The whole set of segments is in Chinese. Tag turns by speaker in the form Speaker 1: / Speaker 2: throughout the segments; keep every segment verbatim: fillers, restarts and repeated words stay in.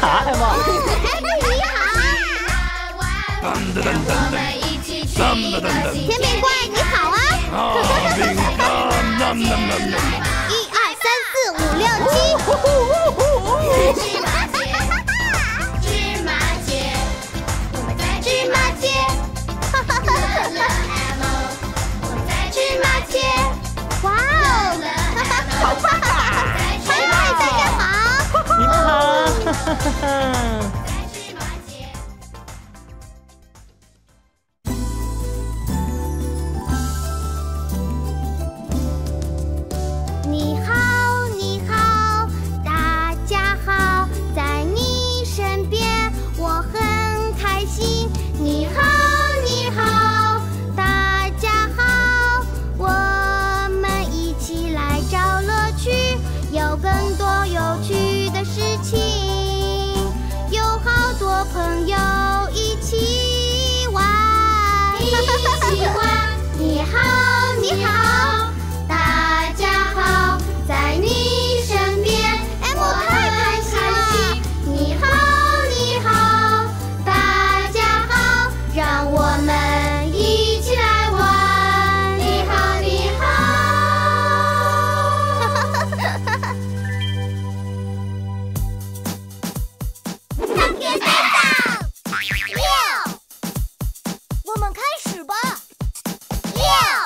Speaker 1: 好，Elmo。
Speaker 2: 甜饼怪，你好啊！一二三四五六七。芝麻街，我们在芝麻街。我们在芝麻街。哇哦！好棒啊！嗨，大家好。
Speaker 1: 你们好。
Speaker 2: 你好，你好，大家好，在你身边我很开心。你好，你好，大家好，我们一起来找乐趣，有更多有趣的事情，有好多朋友一起玩，一起玩。你好，你好。大家好，在你身边，我太开心了。你好，你好，大家好，让我们一起来玩。你好，你好。唱歌队长，六，我们开始吧。六。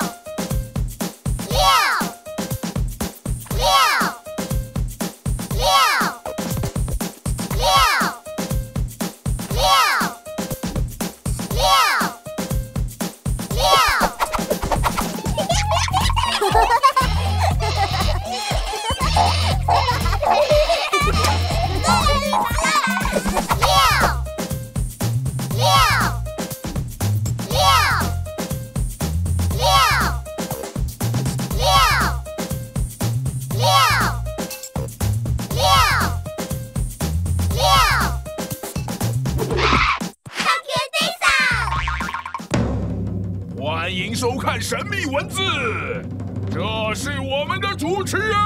Speaker 3: 欢迎收看神秘文字，这是我们的主持人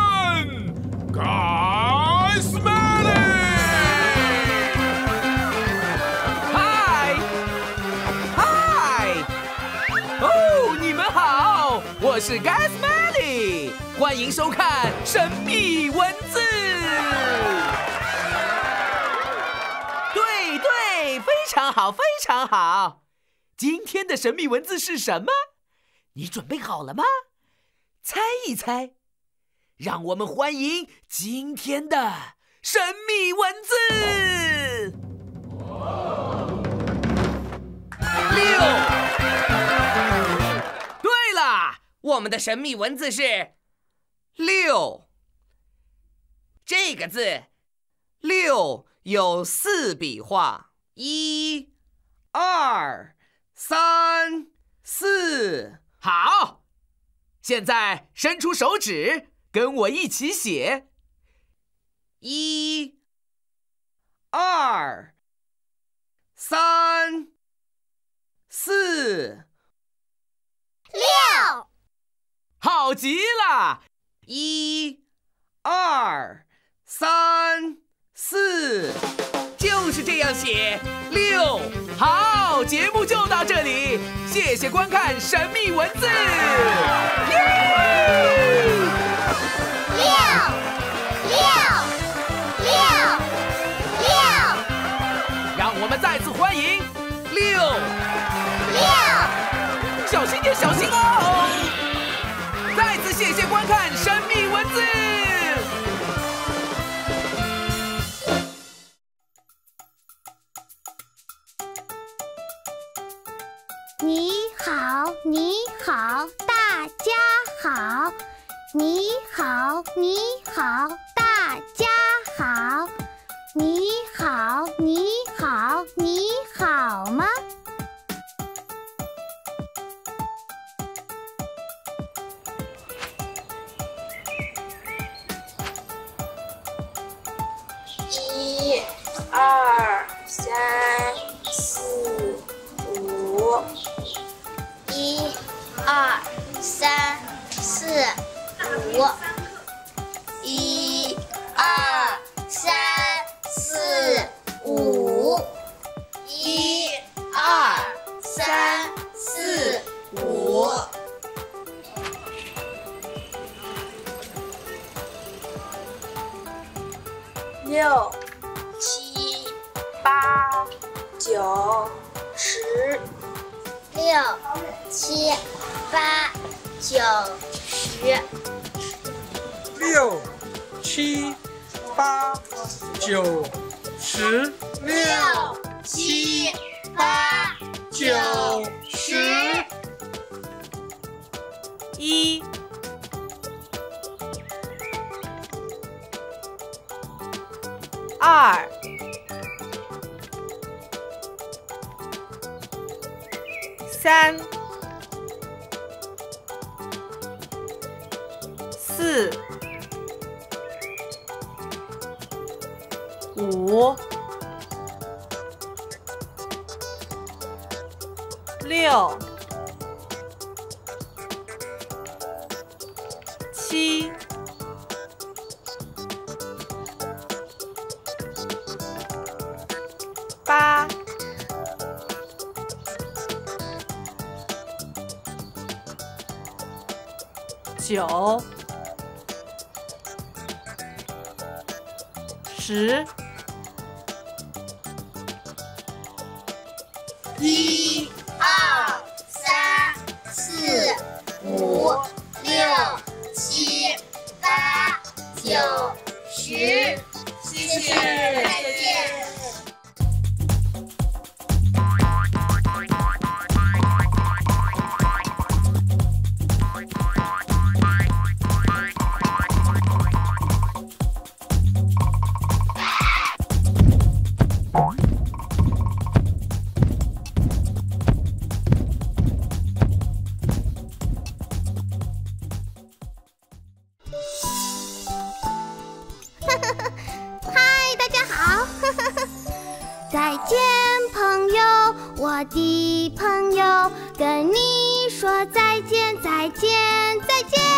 Speaker 3: Sesame。
Speaker 4: 嗨，嗨，哦，你们好，我是 Sesame， 欢迎收看神秘文字。对对，非常好，非常好。今天的神秘文字是什么？你准备好了吗？猜一猜，让我们欢迎今天的神秘文字。六。对了，我们的神秘文字是六。这个字六有四笔画，一、二。三四，好，现在伸出手指，跟我一起写。一、二、三、四、
Speaker 2: 六，
Speaker 4: 好极了！一、二、三、四，就是这样写。六，好，节目就到这里，谢谢观看神秘文字。耶！
Speaker 2: 六六六六，
Speaker 4: 让我们再次欢迎六
Speaker 2: 六，
Speaker 4: 小心点，小心哦！再次谢谢观看神秘文字。
Speaker 2: 你好，你好，大家好。你好，你好，大家好。你好，你好，你好吗？
Speaker 5: 一、二、三、四、五。
Speaker 2: 一、二、三、四、五。一、二、三、四、
Speaker 5: 六、七、八、九、十。
Speaker 2: 六、七、八、九、十。
Speaker 1: 六、七、八、九、十。
Speaker 2: 六、七、八、九、十。
Speaker 6: 一、二、三、四、五、六、七、八、九、十。
Speaker 2: 一、二、三、四、五、六、七、八、九、十。谢谢，再见。嗨，大家好！再见，朋友，我的朋友，跟你说再见，再见，再见。